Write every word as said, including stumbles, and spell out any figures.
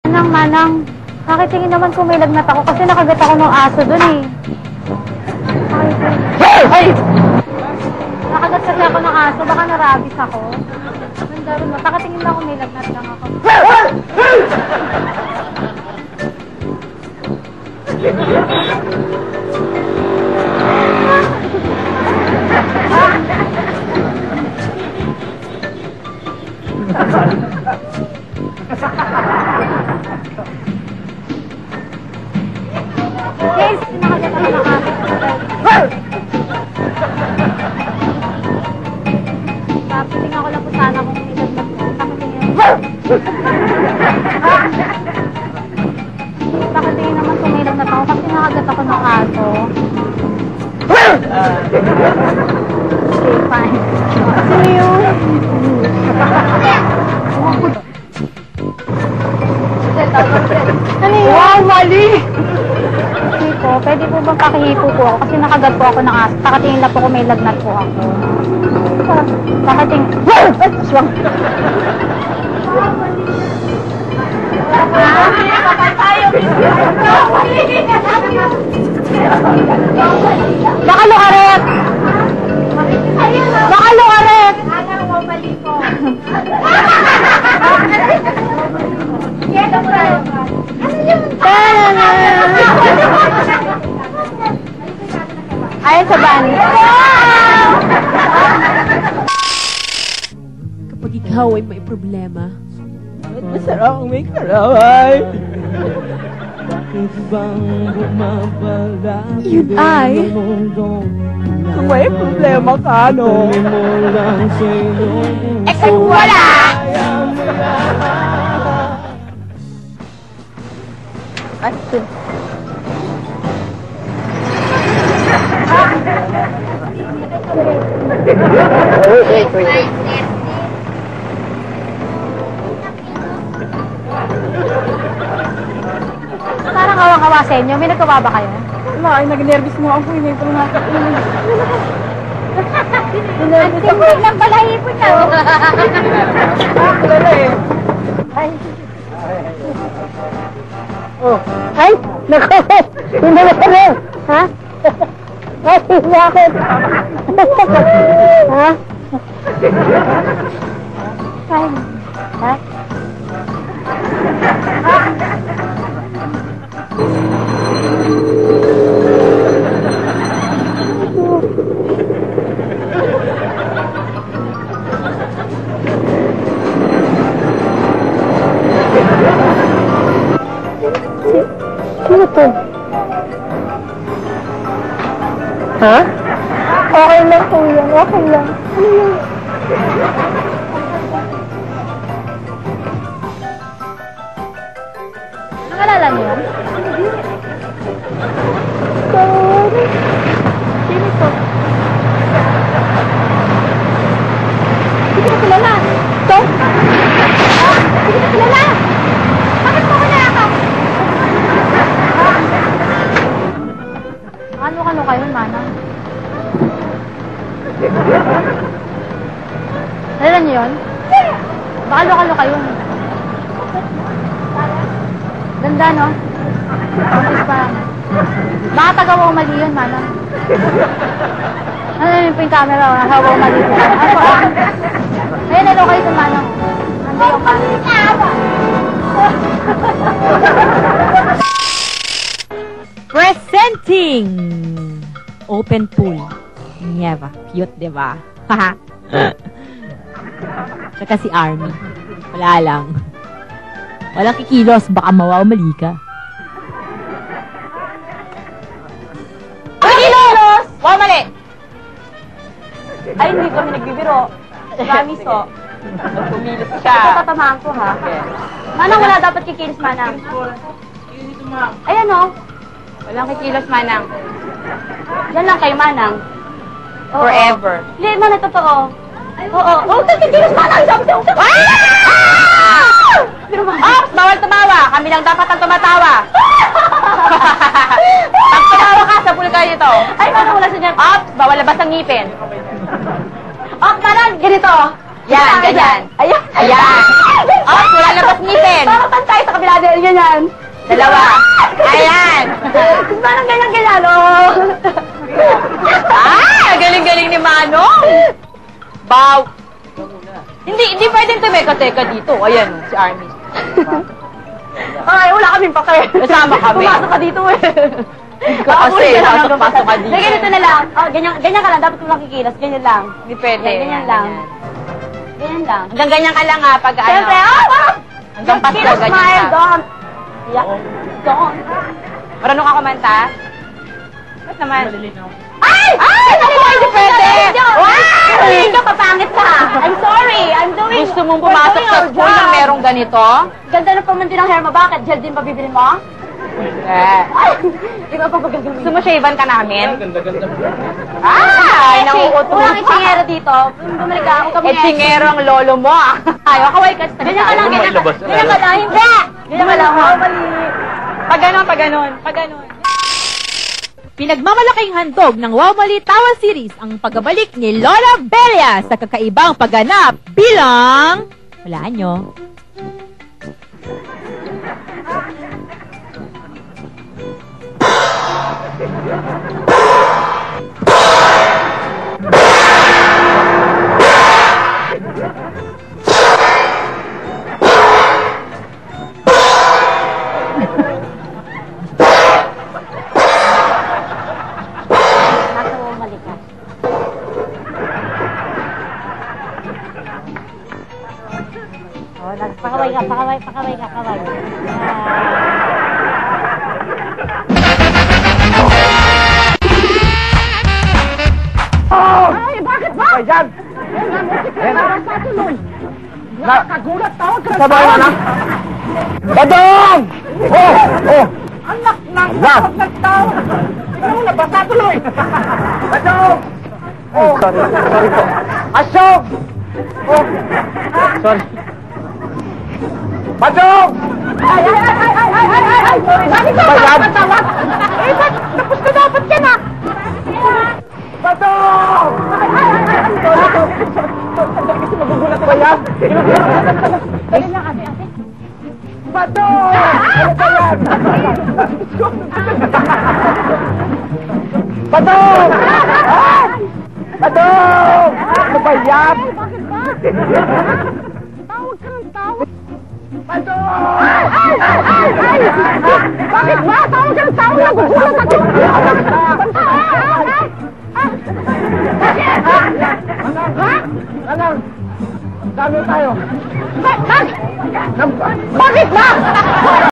Manang, Manang, nakitingin naman kung may lagnat ako kasi nakagat ako ng aso dun eh. Ay! Ay! Nakagat kasi ako ng aso, baka narabis ako. Nandaro mo, nakatingin na ako may lagnat lang ako. Yes, nakagat ako ng aso. Papiting ako lang po sana kung may lagnat ko. Nakatingin. Nakatingin naman kung may lagnat ako kasi nakagat ako ng aso. Okay, fine. Sino yun? Ano yun? Wow, mali! Hindi po, pwede po bang pakihipo po ako kasi nakagat po ako ng aso. Nakatingin lang po kung may lagnat po ako. Nakatingin. Ay, swang! Baka lukaret! Baka lukaret! Alam mo, mali po. Ayan sa bani. Kapag ikaw ay may problema, bakit masarap ang may karaway? Bakit bang bumabalaki yun ay kung may problema ka, no? Eh kung wala! Ato. Wait, wait, wait. Parang awang-awa sa inyo. May nagkawa ba kayo? Wala, ay nag-nervous mo ako. Hindi ko na nakakainin. Ang tingin ng balahipon na. Wala eh. Ay. Oh. Ay! Naku! Hindi na ka rin! Ha? Ay, bakit? Ha? Ay. Ha? Sino to? Ha? Okay lang po yan. Okay lang. Ano yun? Nakalala niyo yan? Hindi. Sorry. Sino to? Hindi ko kilala. To? Hindi ko kilala. Bakit mo ko nakakap? Ano-ano kayo, Manang? Alam niyo yun? Baka lo-lo kayo. Ganda, no? Buntis pa. Baka taga-wow mali yun, Manang. Ano yun po yung camera? Nasa-wow mali po. Ako, ah. Ayun, ano kayo sa Manang? Nanda yung camera. presenting open pool. Nieva. Cute, diba? Haha. Tsaka si Army. Wala lang. Walang kikilos. Baka mawawamali ka. Kikilos! Wawamali! Ay, hindi kami nagbibiro. Promise, oh. Kumilos siya. Tatatamaan ko, ha? Manang, wala dapat kikilos, Manang. Ayan, oh. Walang kikilos, Manang. Yan lang kay Manang. Oo. Forever. Hindi, Manang, totoo. Oo. Oo, kikilos, Manang! Sabi siya, sabi siya! Ops! Bawal tumawa! Kami lang dapat ang tumatawa! Pag tumawa ka, sa pool kayo ito. Ay, Manang, wala siya dyan. Ops! Bawal labas ang ngipin. Oh, Manang, ganito. Yan, ganyan. Ayan. Ayan. Ops! Wala labas ngipin. Parang tayo sa kabila. dahil ganyan. Dalawa. Ayan. Parang ganyan-ganyan, oh. Ah, galing-galing ni Manong. Bow. Hindi, hindi pwedeng tumeka-teka dito. Ayan, si Army. Ay, wala kaming pake. Kasama kami. Pumasok ka dito, eh. Kasi, pasok-pasok ka dito. Sige, ganito na lang. Oh, ganyan, ganyan ka lang. Dapat mo makikilos. Ganyan lang. Hindi pwede. Ganyan, ganyan lang. Ganyan lang. Hanggang ganyan ka lang ha, pag ano. Siyempre, oh, oh! Hanggang pasto, Kilos, ganyan smile, ka. don't. Yeah, don't. Marunong ka kumanta? Ba't naman? Ay! Ay! Hindi pwede! Pwede! Ay! Ka, papangit ka! I'm sorry! I'm doing... Gusto mong we're pumasok doing sa our school na job. merong ganito? Ganda na paman din ang hair mo. Bakit? Gel din pa bibili mo? Eh. Ay! Di ba pa pagagawin? Gusto mo shaven ka namin? Ganda-ganda. Ay, nauuto. Walang itsingero dito. Bumalik ka ako kami. Etsingero ang lolo mo ah. Ayaw, kaway ka. Ganyan ka lang, ganyan ka. Ganyan ka lang, hindi! Ganyan ka lang, oh, mali. Pag ganon, pag ganon, pag ganon. Pinagmamalaking handog ng Wow Mali Tawa Series ang pagbabalik ni Lola Belia sa kakaibang pagganap bilang... Walaan nyo. Nasa bumalik ka. Oh, nagpakaway ka, pakaway, pakaway ka, kaway. Ay, bakit ba? Ayan! Para sa tuloy. Nakagulat tawag ka sabay mo na! Badong! Oh! Oh! Anak ng tawag ng tawag! Ikaw na, basta tuloy! Badong! Oh! Sorry, sorry po. Asok! Oh! Sorry. Badong! Ay, ay, ay, ay, ay, ay, ay, ay! Bakit ba Bayan! tawag? Eh, ba't tapos ka dapat ka na? Badong! Ay, ay, ay, ay, sorry, sorry. Sandali kasi magugulat ko yan! Dali lang, ate, ate. Badong! Ano ba yan? Badong! Ah! Badong! Ano ba yan? Bakit ba? Tawag ka ng tawag. Badong! Ay, ay, ay, ay, ay! Bakit ba? Tawag ka ng tawag. Nagugulat ako. Anong? Dami tayo. Bakit ba?